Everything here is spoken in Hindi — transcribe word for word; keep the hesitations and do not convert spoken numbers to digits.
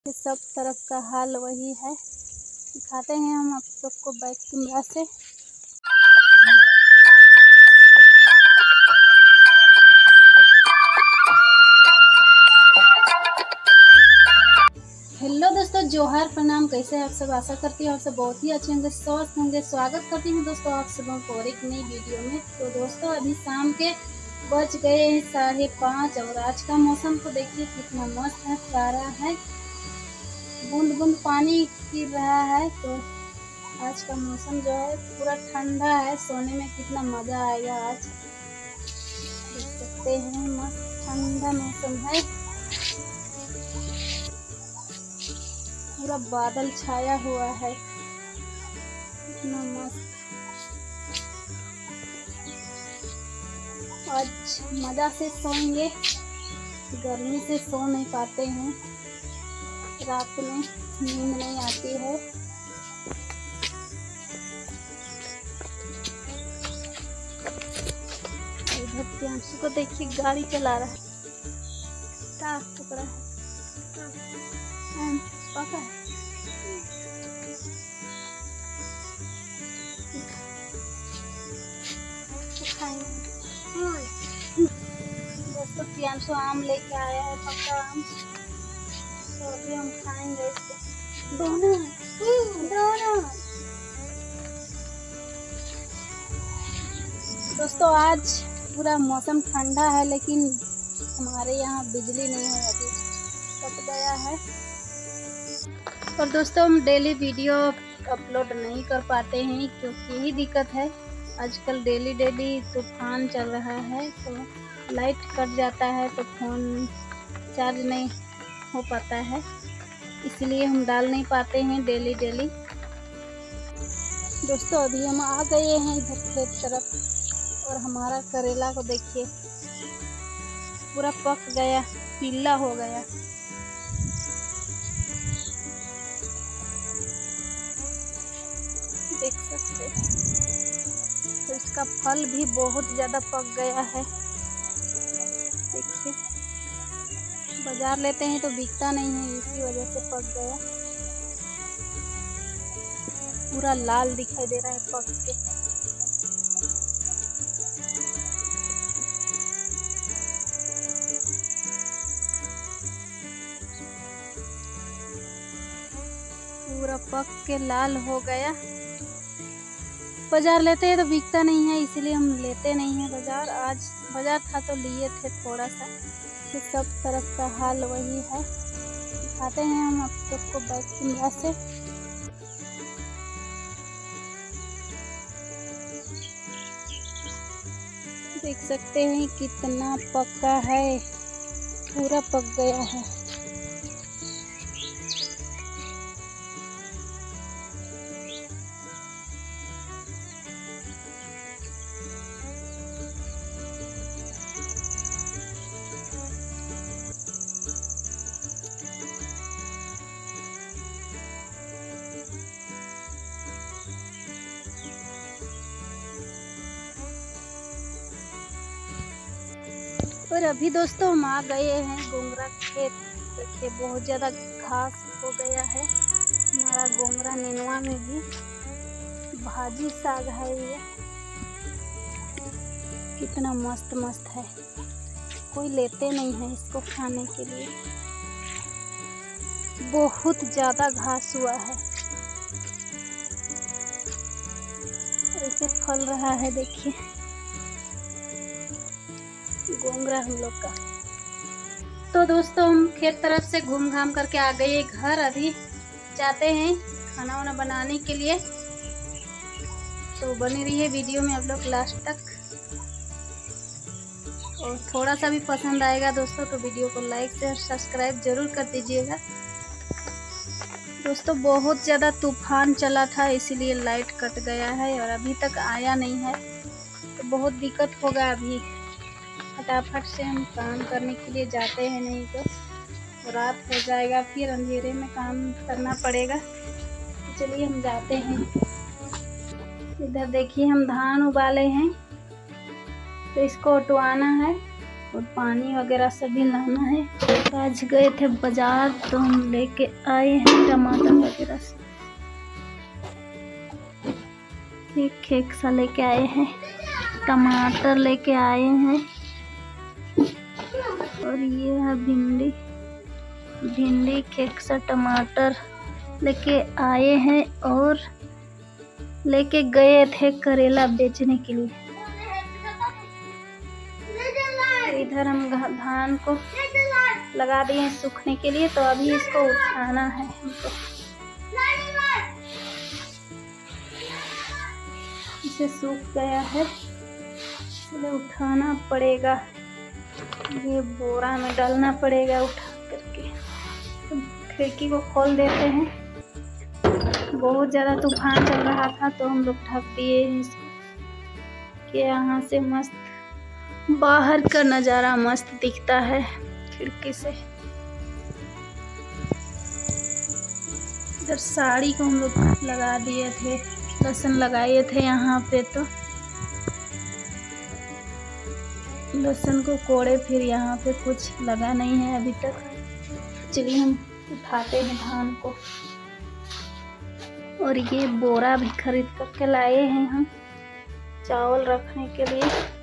सब तरफ का हाल वही है। दिखाते हैं हम आप सबको बैक कैमरा से। हेलो दोस्तों, जोहार, प्रणाम। कैसे हैं आप सब? आशा करती हूँ आप सब बहुत ही अच्छे होंगे, स्वस्थ होंगे। स्वागत करती हूँ दोस्तों आप सबों को और एक नई वीडियो में। तो दोस्तों अभी शाम के बज गए हैं साढ़े पाँच और आज का मौसम को देखिए कितना मस्त है, प्यारा है। बूंद बूंद पानी गिर रहा है। तो आज का मौसम जो है पूरा ठंडा है, सोने में कितना मज़ा आएगा। आज देख सकते हैं मस्त ठंडा मौसम है, पूरा बादल छाया हुआ है, कितना मस्त। आज मज़ा से सोएंगे, गर्मी से सो नहीं पाते हैं, रात में नींद नहीं आती है। इधर प्यांशु को देखिए गाड़ी चला रहा है, टाक पकड़ा है, पका है। दोस्तों प्यांशु आम लेके आया है, पक्का आम। तो अभी हम खाएंगे इसको। दोनों दोनों दोस्तों आज पूरा मौसम ठंडा है, लेकिन हमारे यहाँ बिजली नहीं है, अभी कट गया है। और दोस्तों हम डेली वीडियो अपलोड नहीं कर पाते हैं क्योंकि यही दिक्कत है। आजकल डेली डेली तूफान चल रहा है, तो लाइट कट जाता है तो फ़ोन चार्ज नहीं हो पाता है, इसलिए हम डाल नहीं पाते हैं डेली डेली। दोस्तों अभी हम आ गए हैं इधर खेत तरफ और हमारा करेला को देखिए पूरा पक गया, पीला हो गया। देख सकते हैं, तो इसका फल भी बहुत ज़्यादा पक गया है। देखिए बाजार लेते हैं तो बिकता नहीं है, इसी वजह से पक गया। पूरा लाल दिखाई दे रहा है पक के। पूरा पक के लाल हो गया। बाजार लेते हैं तो बिकता नहीं है, इसलिए हम लेते नहीं हैं बाजार। आज बाजार था तो लिए थे थोड़ा सा। तो सब तरफ का हाल वही है। दिखाते हैं हम आप सबको बैक कैमरा से। देख सकते हैं कितना पक्का है, पूरा पक गया है। और अभी दोस्तों हम आ गए हैं गोंगरा खेत। देखिए बहुत ज़्यादा घास हो गया है। हमारा गोंगरा नेनुआ में भी भाजी साग है, ये कितना मस्त मस्त है। कोई लेते नहीं है इसको खाने के लिए, बहुत ज़्यादा घास हुआ है। ऐसे फल रहा है, देखिए गोंगरा हम लोग का। तो दोस्तों हम खेत तरफ से घूम घाम करके आ गए घर। अभी जाते हैं खाना वाना बनाने के लिए, तो बनी रही है वीडियो में आप लोग लास्ट तक। और थोड़ा सा भी पसंद आएगा दोस्तों तो वीडियो को लाइक शेयर सब्सक्राइब जरूर कर दीजिएगा। दोस्तों बहुत ज़्यादा तूफान चला था, इसीलिए लाइट कट गया है और अभी तक आया नहीं है, तो बहुत दिक्कत होगा। अभी फटाफट से हम काम करने के लिए जाते हैं, नहीं तो रात हो जाएगा, फिर अंधेरे में काम करना पड़ेगा। तो चलिए हम जाते हैं। इधर देखिए हम धान उबाले हैं, तो इसको उठवाना है। और पानी वगैरह सभी लाना है। आज गए थे बाजार तो हम लेके आए हैं टमाटर वगैरह से, एक एक सा लेके आए हैं, टमाटर लेके आए हैं और ये है भिंडी, भिंडी केक सा टमाटर लेके आए हैं और लेके गए थे करेला बेचने के लिए। इधर हम धान को लगा दिए सूखने के लिए, तो अभी इसको उठाना है हमको। इसे सूख गया है, इसलिए उठाना पड़ेगा, ये बोरा में डालना पड़ेगा उठा करके। तो खिड़की को खोल देते हैं, बहुत ज़्यादा तूफान चल रहा था तो हम लोग ढक दिए हैं इसको कि यहाँ से मस्त बाहर का नज़ारा मस्त दिखता है खिड़की से। इधर साड़ी को हम लोग लगा दिए थे, लहसुन लगाए थे यहाँ पे, तो लहसुन को कोड़े, फिर यहाँ पे कुछ लगा नहीं है अभी तक। चलिए हम उठाते हैं धान को। और ये बोरा भी खरीद करके लाए हैं हम चावल रखने के लिए।